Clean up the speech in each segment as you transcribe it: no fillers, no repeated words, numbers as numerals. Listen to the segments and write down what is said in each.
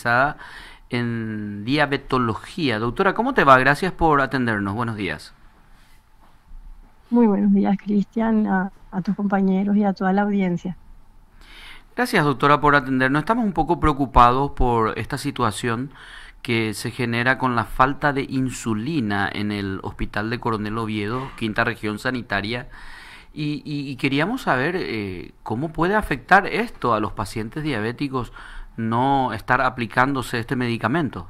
especializada en diabetología. Doctora, ¿cómo te va? Gracias por atendernos. Buenos días. Muy buenos días, Cristian, a tus compañeros y a toda la audiencia. Gracias, doctora, por atendernos. Estamos un poco preocupados por esta situación que se genera con la falta de insulina en el Hospital de Coronel Oviedo, quinta región sanitaria, y queríamos saber cómo puede afectar esto a los pacientes diabéticos no estar aplicándose este medicamento.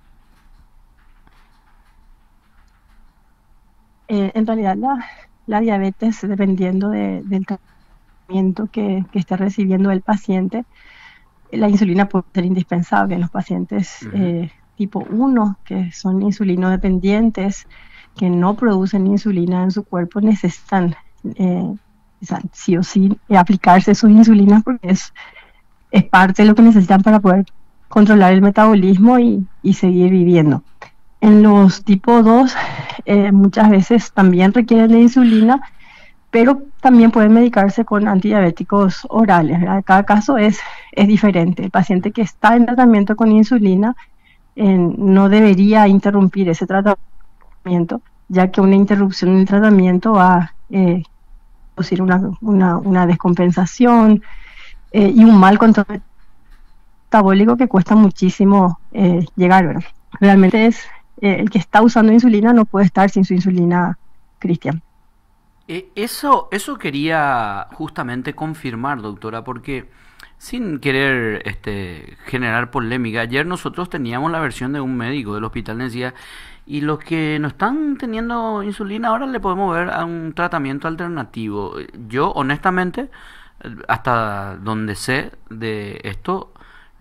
En realidad, la diabetes, dependiendo del tratamiento que esté recibiendo el paciente, la insulina puede ser indispensable en los pacientes Ujú. tipo 1, que son insulinodependientes, que no producen insulina en su cuerpo, necesitan o sea, sí o sí aplicarse sus insulinas porque es parte de lo que necesitan para poder controlar el metabolismo y seguir viviendo. En los tipo 2 muchas veces también requieren de insulina, pero también pueden medicarse con antidiabéticos orales, ¿verdad? Cada caso es diferente. El paciente que está en tratamiento con insulina no debería interrumpir ese tratamiento, ya que una interrupción en el tratamiento va a producir una descompensación y un mal control metabólico que cuesta muchísimo llegar, ¿verdad? Realmente el que está usando insulina no puede estar sin su insulina, Cristian. Eso quería justamente confirmar, doctora, porque sin querer generar polémica, ayer nosotros teníamos la versión de un médico del hospital, decía, y los que no están teniendo insulina ahora le podemos ver a un tratamiento alternativo. Yo, honestamente, hasta donde sé de esto,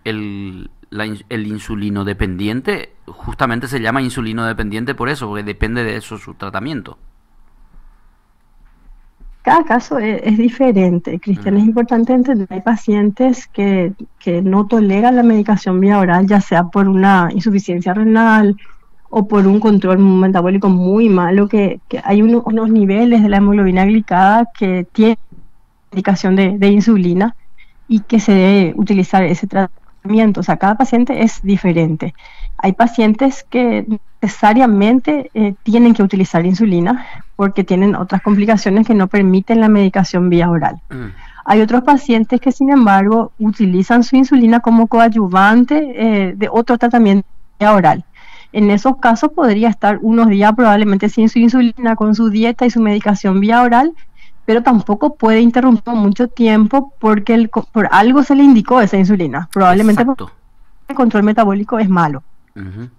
el insulino dependiente justamente se llama insulino dependiente por eso, porque depende de eso su tratamiento. Cada caso es diferente, Cristian. Es Ujú. importante entender, hay pacientes que no toleran la medicación vía oral, ya sea por una insuficiencia renal o por un control metabólico muy malo, que hay unos niveles de la hemoglobina glicada que tienen indicación de insulina y que se debe utilizar ese tratamiento. O sea, cada paciente es diferente. Hay pacientes que necesariamente tienen que utilizar insulina porque tienen otras complicaciones que no permiten la medicación vía oral. Mm. Hay otros pacientes que, sin embargo, utilizan su insulina como coadyuvante de otro tratamiento vía oral. En esos casos podría estar unos días probablemente sin su insulina, con su dieta y su medicación vía oral, pero tampoco puede interrumpir mucho tiempo porque por algo se le indicó esa insulina, probablemente porque Exacto. el control metabólico es malo. Ujú.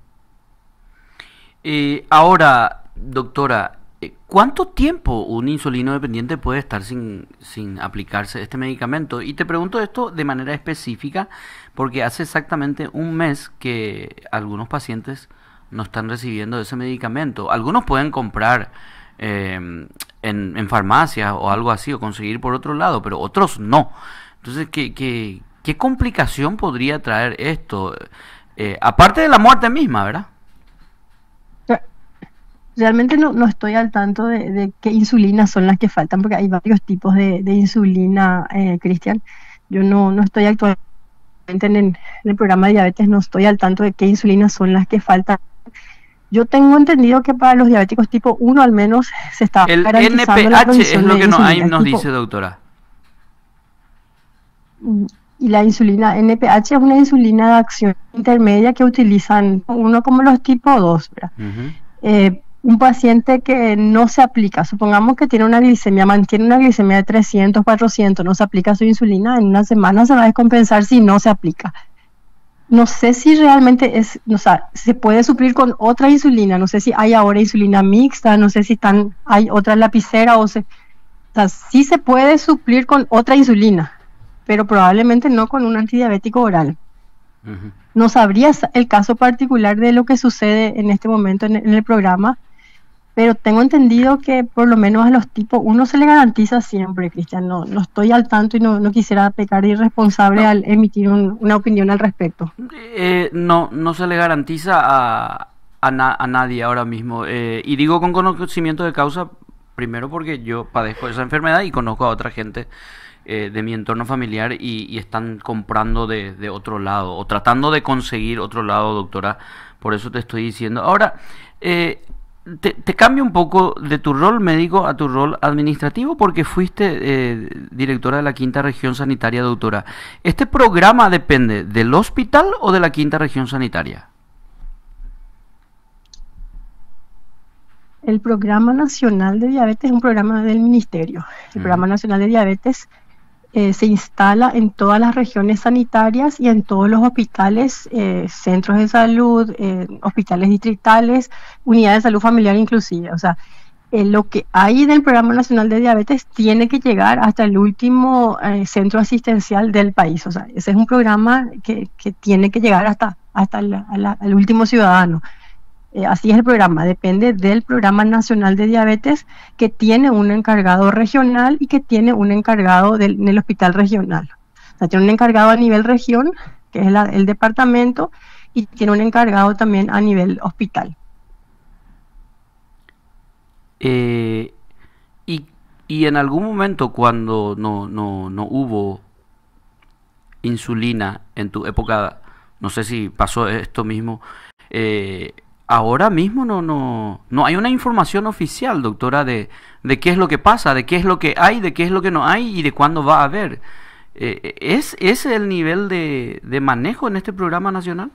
Ahora, doctora, ¿cuánto tiempo un insulino dependiente puede estar sin aplicarse este medicamento? Y te pregunto esto de manera específica porque hace exactamente un mes que algunos pacientes no están recibiendo ese medicamento. Algunos pueden comprar en farmacias o algo así o conseguir por otro lado, pero otros no. Entonces, ¿qué complicación podría traer esto? Aparte de la muerte misma, ¿verdad? Realmente no estoy al tanto de qué insulinas son las que faltan, porque hay varios tipos de insulina, Cristian. Yo no estoy actualmente en el programa de diabetes, no estoy al tanto de qué insulinas son las que faltan. Yo tengo entendido que para los diabéticos tipo 1 al menos se está El garantizando la NPH es provisión lo de que ahí insulina. nos dice, doctora. Y la insulina NPH es una insulina de acción intermedia que utilizan uno como los tipo 2, ¿verdad? Ujú. Un paciente que no se aplica, supongamos que tiene una glicemia, mantiene una glicemia de 300, 400, no se aplica su insulina, en una semana se va a descompensar si no se aplica. No sé si realmente o sea, se puede suplir con otra insulina, no sé si hay ahora insulina mixta, no sé si hay otra lapicera o sea, sí se puede suplir con otra insulina, pero probablemente no con un antidiabético oral. Ujú. No sabrías el caso particular de lo que sucede en este momento en el programa, pero tengo entendido que por lo menos a los tipos uno se le garantiza siempre, Cristian. No estoy al tanto y no quisiera pecar de irresponsable No, al emitir una opinión al respecto. no se le garantiza a nadie ahora mismo. Y digo con conocimiento de causa, primero porque yo padezco esa enfermedad y conozco a otra gente de mi entorno familiar y están comprando de otro lado o tratando de conseguir otro lado, doctora. Por eso te estoy diciendo. Ahora, te cambio un poco de tu rol médico a tu rol administrativo porque fuiste directora de la Quinta Región Sanitaria, doctora. ¿Este programa depende del hospital o de la Quinta Región Sanitaria? El Programa Nacional de Diabetes es un programa del Ministerio. El Programa Nacional de Diabetes se instala en todas las regiones sanitarias y en todos los hospitales, centros de salud, hospitales distritales, unidades de salud familiar inclusive. O sea, lo que hay del Programa Nacional de Diabetes tiene que llegar hasta el último centro asistencial del país. O sea, ese es un programa que tiene que llegar hasta el último ciudadano. Así es el programa, depende del Programa Nacional de Diabetes, que tiene un encargado regional y que tiene un encargado en el hospital regional. O sea, tiene un encargado a nivel región, que es el departamento, y tiene un encargado también a nivel hospital. Y en algún momento cuando no hubo insulina en tu época, no sé si pasó esto mismo, ahora mismo no hay una información oficial, doctora, de qué es lo que pasa, de qué es lo que hay, de qué es lo que no hay y de cuándo va a haber. ¿Es ese el nivel de manejo en este programa nacional?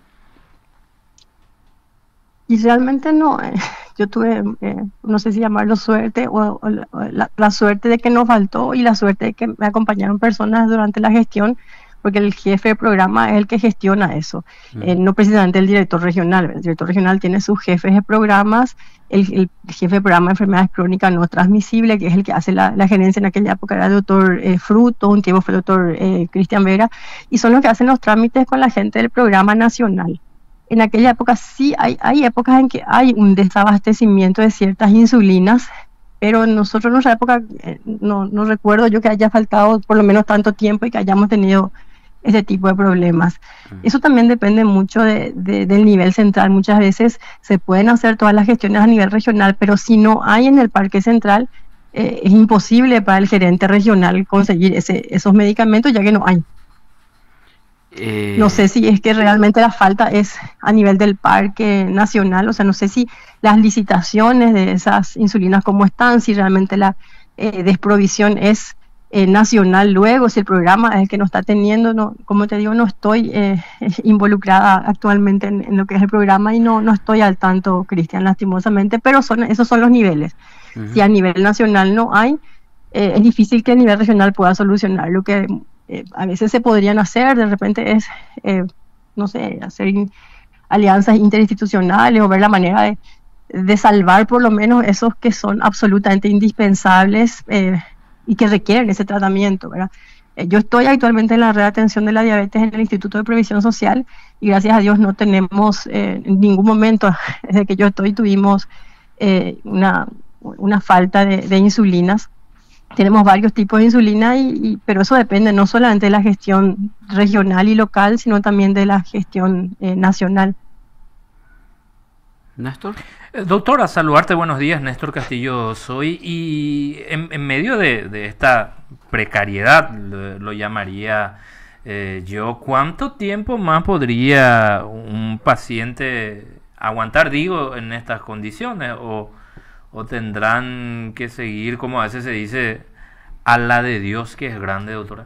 Y realmente no. Yo tuve, no sé si llamarlo suerte o la suerte de que nos faltó y la suerte de que me acompañaron personas durante la gestión, porque el jefe de programa es el que gestiona eso, no precisamente el director regional. El director regional tiene sus jefes de programas, el jefe de programa de enfermedades crónicas no transmisibles, que es el que hace la gerencia. En aquella época era el doctor Fruto, un tiempo fue el doctor Cristian Vera, y son los que hacen los trámites con la gente del programa nacional. En aquella época sí hay épocas en que hay un desabastecimiento de ciertas insulinas, pero nosotros en nuestra época no recuerdo yo que haya faltado por lo menos tanto tiempo y que hayamos tenido ese tipo de problemas. Eso también depende mucho del nivel central. Muchas veces se pueden hacer todas las gestiones a nivel regional, pero si no hay en el parque central, es imposible para el gerente regional conseguir esos medicamentos, ya que no hay. No sé si es que realmente la falta es a nivel del parque nacional, o sea, no sé si las licitaciones de esas insulinas cómo están, si realmente la desprovisión es nacional luego, si el programa es el que nos está teniendo. No, como te digo, no estoy involucrada actualmente en lo que es el programa y no estoy al tanto, Cristian, lastimosamente, pero esos son los niveles. Si a nivel nacional no hay, es difícil que a nivel regional pueda solucionar. Lo que a veces se podrían hacer, de repente es, no sé, hacer alianzas interinstitucionales o ver la manera de salvar por lo menos esos que son absolutamente indispensables y que requieren ese tratamiento, ¿verdad? Yo estoy actualmente en la red de atención de la diabetes en el Instituto de Previsión Social y gracias a Dios no tenemos en ningún momento, desde que yo tuvimos una falta de insulinas. Tenemos varios tipos de insulina, pero eso depende no solamente de la gestión regional y local, sino también de la gestión nacional. Néstor. Doctora, saludarte, buenos días, Néstor Castillo soy, y en medio de esta precariedad, lo llamaría yo, ¿cuánto tiempo más podría un paciente aguantar, digo, en estas condiciones? ¿O tendrán que seguir, como a veces se dice, a la de Dios que es grande, doctora?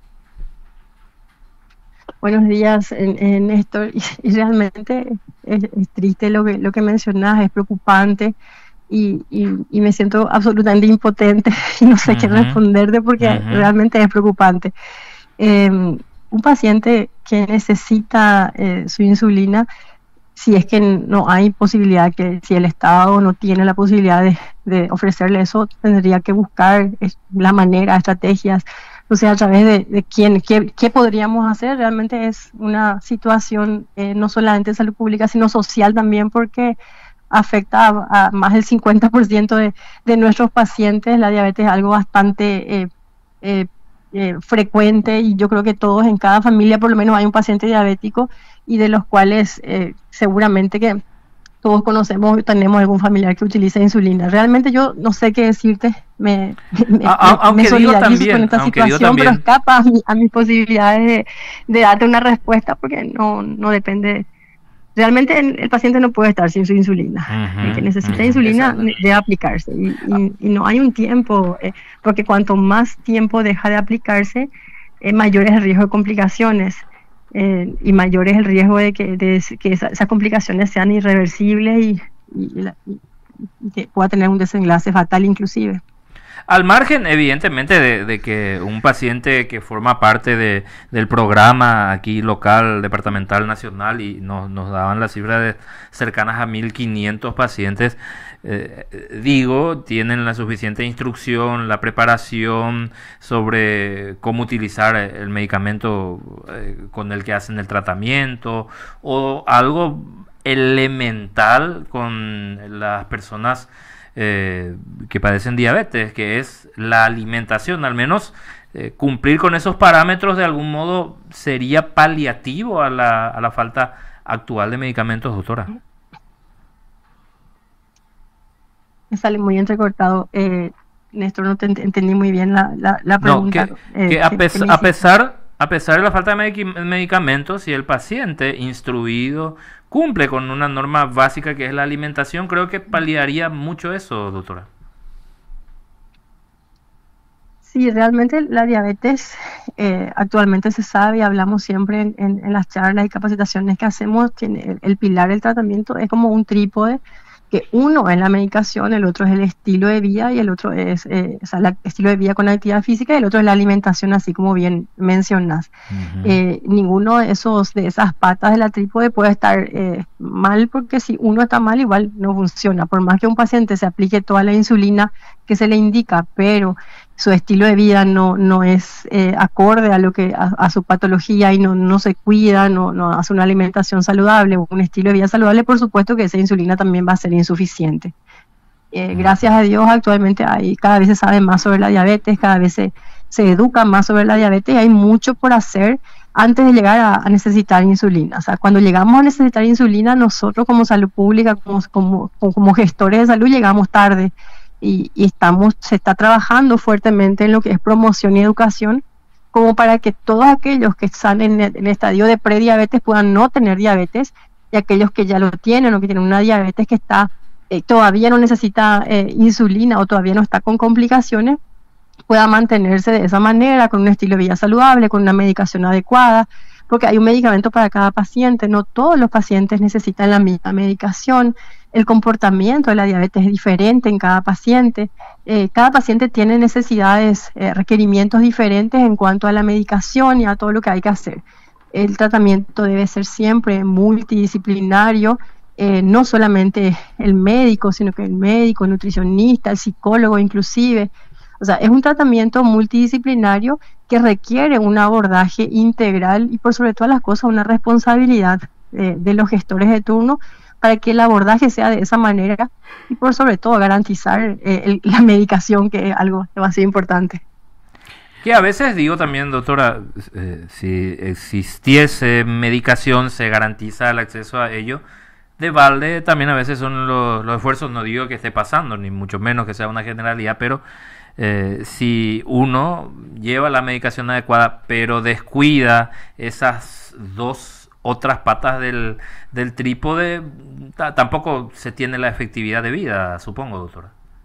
Buenos días, Néstor. Y realmente es triste lo que mencionas, es preocupante y me siento absolutamente impotente y no sé qué responderte porque realmente es preocupante. Un paciente que necesita su insulina, si es que no hay posibilidad, si el Estado no tiene la posibilidad de ofrecerle eso, tendría que buscar la manera, estrategias, o sea, a través de qué podríamos hacer. Realmente es una situación no solamente de salud pública, sino social también, porque afecta a más del 50% de nuestros pacientes. La diabetes es algo bastante frecuente y yo creo que todos en cada familia por lo menos hay un paciente diabético y de los cuales seguramente que todos conocemos, tenemos algún familiar que utiliza insulina. Realmente yo no sé qué decirte, Aunque digo solidarizo con también, esta aunque digo situación, pero también, escapa a mis posibilidades de darte una respuesta porque no depende. Realmente el paciente no puede estar sin su insulina. El que necesita insulina debe aplicarse y no hay un tiempo, porque cuanto más tiempo deja de aplicarse, mayor es el riesgo de complicaciones y mayor es el riesgo de que esas complicaciones sean irreversibles y que pueda tener un desenlace fatal inclusive. al margen, evidentemente, de que un paciente que forma parte del programa aquí local, departamental, nacional, y nos daban las cifras cercanas a 1.500 pacientes, tienen la suficiente instrucción, la preparación sobre cómo utilizar el medicamento con el que hacen el tratamiento, o algo elemental con las personas que padecen diabetes, que es la alimentación. Al menos cumplir con esos parámetros de algún modo sería paliativo a la falta actual de medicamentos, doctora. Me sale muy entrecortado, Néstor, no te entendí muy bien la pregunta. No, que a pesar de la falta de medicamentos, si el paciente instruido cumple con una norma básica que es la alimentación, creo que paliaría mucho eso, doctora. Sí, realmente la diabetes actualmente se sabe y hablamos siempre en las charlas y capacitaciones que hacemos, tiene el pilar del tratamiento es como un trípode, que uno es la medicación, el otro es el estilo de vida y el otro es el estilo de vida con actividad física y el otro es la alimentación, así como bien mencionas. Ninguno de esas patas de la trípode puede estar mal, porque si uno está mal igual no funciona. Por más que un paciente se aplique toda la insulina que se le indica, pero su estilo de vida no es acorde a su patología y no se cuida, no hace una alimentación saludable, un estilo de vida saludable, por supuesto que esa insulina también va a ser insuficiente. Gracias a Dios actualmente cada vez se sabe más sobre la diabetes, cada vez se educa más sobre la diabetes y hay mucho por hacer antes de llegar a necesitar insulina. O sea, cuando llegamos a necesitar insulina, nosotros como salud pública, como gestores de salud, llegamos tarde. Y se está trabajando fuertemente en lo que es promoción y educación, como para que todos aquellos que están en el estadio de prediabetes puedan no tener diabetes, y aquellos que ya lo tienen o que tienen una diabetes que todavía no necesita insulina o todavía no está con complicaciones, pueda mantenerse de esa manera, con un estilo de vida saludable, con una medicación adecuada, porque hay un medicamento para cada paciente, no todos los pacientes necesitan la misma medicación. El comportamiento de la diabetes es diferente en cada paciente tiene necesidades, requerimientos diferentes en cuanto a la medicación y a todo lo que hay que hacer. El tratamiento debe ser siempre multidisciplinario, no solamente el médico, sino que el médico, el nutricionista, el psicólogo inclusive. O sea, es un tratamiento multidisciplinario que requiere un abordaje integral y por sobre todas las cosas una responsabilidad de los gestores de turno, para que el abordaje sea de esa manera y por sobre todo garantizar la medicación, que es algo demasiado importante. Que a veces digo también, doctora, si existiese medicación, se garantiza el acceso a ello. De balde también a veces son los esfuerzos, no digo que esté pasando, ni mucho menos que sea una generalidad, pero si uno lleva la medicación adecuada, pero descuida esas dos otras patas del trípode, tampoco se tiene la efectividad de vida, supongo, doctora.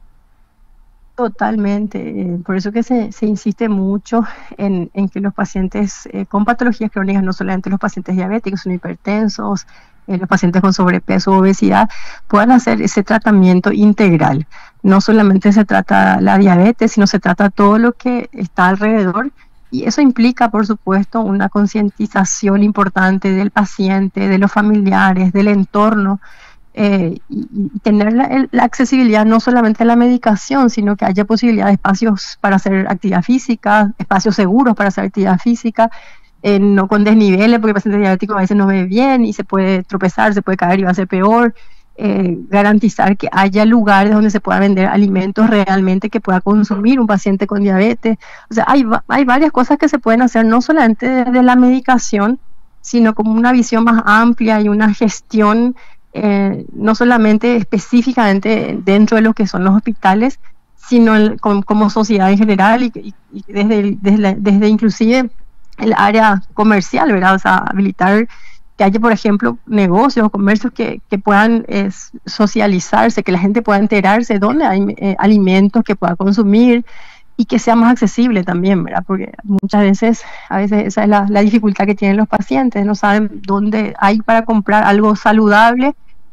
Totalmente, por eso que se insiste mucho en que los pacientes con patologías crónicas, no solamente los pacientes diabéticos, sino hipertensos, los pacientes con sobrepeso o obesidad, puedan hacer ese tratamiento integral. No solamente se trata la diabetes, sino se trata todo lo que está alrededor. Y eso implica, por supuesto, una concientización importante del paciente, de los familiares, del entorno, y tener la accesibilidad no solamente a la medicación, sino que haya posibilidad de espacios para hacer actividad física, espacios seguros para hacer actividad física, no con desniveles, porque el paciente diabético a veces no ve bien y se puede tropezar, se puede caer y va a ser peor. Garantizar que haya lugares donde se pueda vender alimentos realmente que pueda consumir un paciente con diabetes. O sea, hay varias cosas que se pueden hacer, no solamente desde la medicación, sino como una visión más amplia y una gestión no solamente específicamente dentro de lo que son los hospitales, sino como sociedad en general y desde inclusive el área comercial, ¿verdad? O sea, habilitar que haya, por ejemplo, negocios o comercios que puedan socializarse, que la gente pueda enterarse de dónde hay alimentos que pueda consumir y que sea más accesible también, ¿verdad? Porque muchas veces, a veces esa es la dificultad que tienen los pacientes, no saben dónde hay para comprar algo saludable.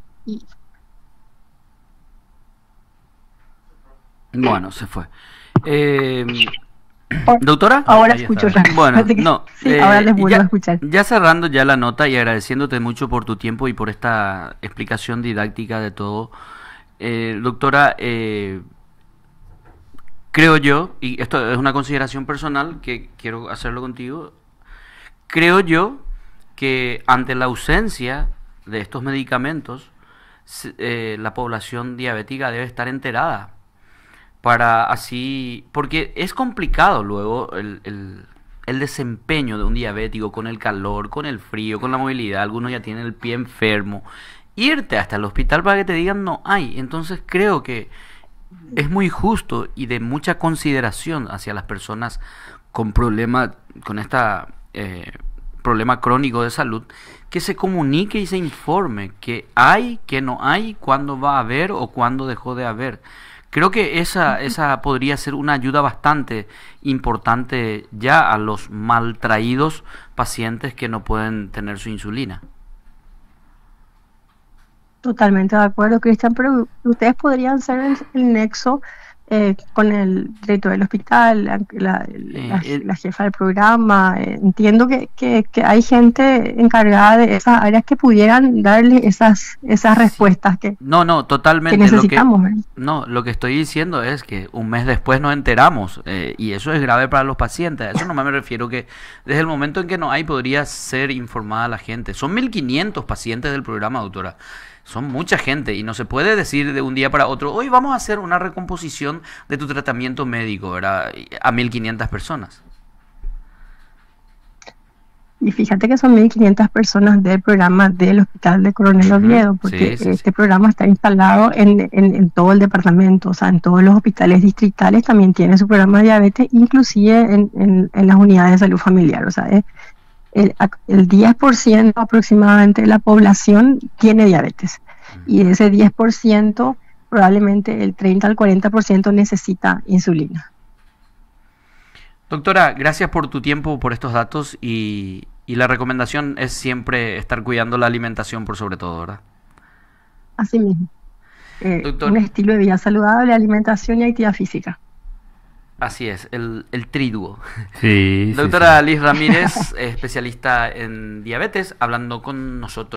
Bueno, se fue. Doctora. Ahora escucho. Bueno, no. Sí, ahora les vuelvo a escuchar. Ya cerrando ya la nota y agradeciéndote mucho por tu tiempo y por esta explicación didáctica de todo. Doctora, creo yo, y esto es una consideración personal que quiero hacerlo contigo, creo yo que ante la ausencia de estos medicamentos, la población diabética debe estar enterada para así, porque es complicado luego el desempeño de un diabético con el calor, con el frío, con la movilidad. Algunos ya tienen el pie enfermo. Irte hasta el hospital para que te digan no hay. Entonces creo que es muy justo y de mucha consideración hacia las personas con problema, con esta problema crónico de salud, que se comunique y se informe que hay, que no hay, cuándo va a haber o cuándo dejó de haber. Creo que esa podría ser una ayuda bastante importante ya a los maltraídos pacientes que no pueden tener su insulina. Totalmente de acuerdo, Cristian, pero ustedes podrían ser el nexo con el director del hospital, la jefa del programa. Entiendo que hay gente encargada de esas áreas que pudieran darle esas respuestas que, no, totalmente, que necesitamos. Lo que estoy diciendo es que un mes después nos enteramos y eso es grave para los pacientes. A eso no me refiero, que desde el momento en que no hay podría ser informada la gente. Son 1.500 pacientes del programa, doctora. Son mucha gente y no se puede decir de un día para otro, hoy vamos a hacer una recomposición de tu tratamiento médico, ¿verdad? A 1.500 personas. Y fíjate que son 1.500 personas del programa del Hospital de Coronel Oviedo, porque este programa está instalado en todo el departamento, o sea, en todos los hospitales distritales también tiene su programa de diabetes, inclusive en las unidades de salud familiar, o sea, el 10% aproximadamente de la población tiene diabetes y de ese 10% probablemente el 30 al 40% necesita insulina. Doctora, gracias por tu tiempo, por estos datos y la recomendación es siempre estar cuidando la alimentación por sobre todo, ¿verdad? Así mismo. Un estilo de vida saludable, alimentación y actividad física. Así es, el tríduo. Sí, Doctora sí. Liz Ramírez, especialista en diabetes, hablando con nosotros.